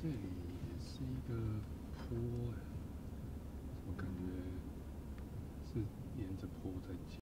这里也是一个坡哎，我感觉是沿着坡在建。